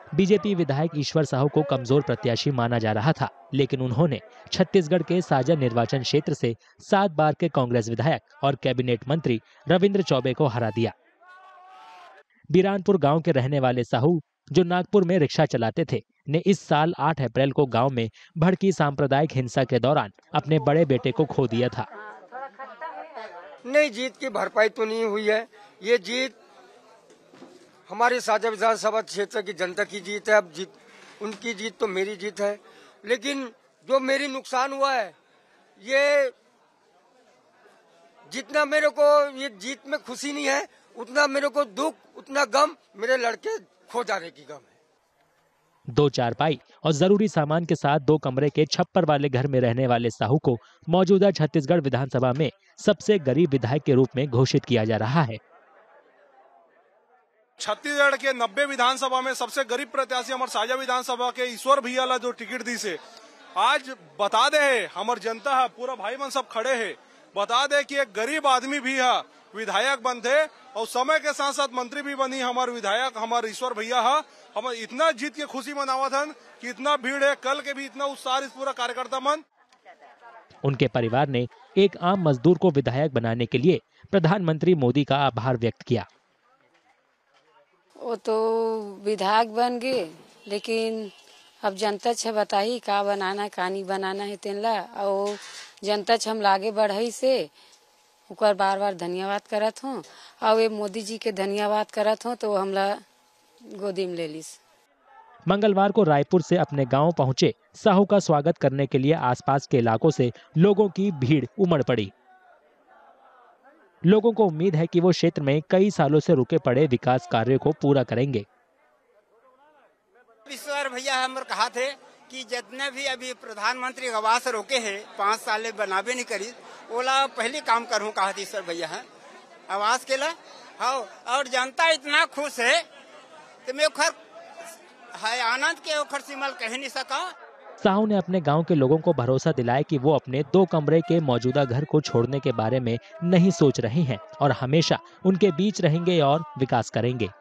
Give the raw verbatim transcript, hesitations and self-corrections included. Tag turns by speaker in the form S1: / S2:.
S1: BJP विधायक ईश्वर साहू को कमजोर प्रत्याशी माना जा रहा था, लेकिन उन्होंने छत्तीसगढ़ के साजा निर्वाचन क्षेत्र से सात बार के कांग्रेस विधायक और कैबिनेट मंत्री रविंद्र चौबे को हरा दिया। बिरानपुर गांव के रहने वाले साहू, जो नागपुर में रिक्शा चलाते थे, ने इस साल आठ अप्रैल को गांव में भड़की सांप्रदायिक हिंसा के दौरान अपने बड़े बेटे को खो दिया था।
S2: नहीं, जीत की भरपाई तो नहीं हुई है। ये जीत हमारे साजा विधानसभा क्षेत्र की जनता की जीत है। अब जीत उनकी जीत तो मेरी जीत है, लेकिन जो मेरी नुकसान हुआ है, ये जितना मेरे को ये जीत में खुशी नहीं है, उतना मेरे को दुख, उतना गम मेरे लड़के खो जाने की गम है।
S1: दो चारपाई और जरूरी सामान के साथ दो कमरे के छप्पर वाले घर में रहने वाले साहू को मौजूदा छत्तीसगढ़ विधानसभा में सबसे गरीब विधायक के रूप में घोषित किया जा रहा है।
S3: छत्तीसगढ़ के नब्बे विधानसभा में सबसे गरीब प्रत्याशी हमारे साजा विधानसभा के ईश्वर भैया ला जो टिकट दी से आज बता दे हमार जनता है, पूरा भाई मन सब खड़े है, बता दे कि एक गरीब आदमी भी है विधायक बनते और समय के साथ साथ मंत्री भी बनी हमारे विधायक हमारे ईश्वर भैया है। हम इतना जीत के खुशी मनावत हन कि इतना भीड़ है, कल के भी इतना उत्साह इस पूरा कार्यकर्ता मन।
S1: उनके परिवार ने एक आम मजदूर को विधायक बनाने के लिए प्रधानमंत्री मोदी का आभार व्यक्त किया।
S4: वो तो विधायक बन गए, लेकिन अब जनता छ बताई का बनाना का नहीं बनाना है तेनला, और जनता छ हम लागे बढ़ई से उकर बार बार धन्यवाद करत हूँ, और ये मोदी जी के धन्यवाद करत हूँ तो हमला गोदी में ले लीस।
S1: मंगलवार को रायपुर से अपने गांव पहुंचे साहू का स्वागत करने के लिए आसपास के इलाकों से लोगों की भीड़ उमड़ पड़ी। लोगों को उम्मीद है कि वो क्षेत्र में कई सालों से रुके पड़े विकास कार्यों को पूरा करेंगे।
S5: ईश्वर भैया हमर कहा थे कि जितने भी अभी प्रधानमंत्री आवास रोके हैं पाँच साल बनाबे नहीं करी, ओला पहले काम करूँ कहा थी ईश्वर भैया है आवास के ला। हाँ, और जनता इतना खुश है कि मैं ओखर है आनंद के ओखर सिमल कह नहीं सका।
S1: साहू ने अपने गांव के लोगों को भरोसा दिलाया कि वो अपने दो कमरे के मौजूदा घर को छोड़ने के बारे में नहीं सोच रहे हैं और हमेशा उनके बीच रहेंगे और विकास करेंगे।